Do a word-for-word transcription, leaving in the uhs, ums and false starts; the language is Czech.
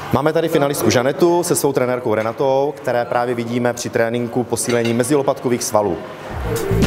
Máme tady finalistku Žanetu se svou trenérkou Renatou, které právě vidíme při tréninku posílení mezilopatkových svalů.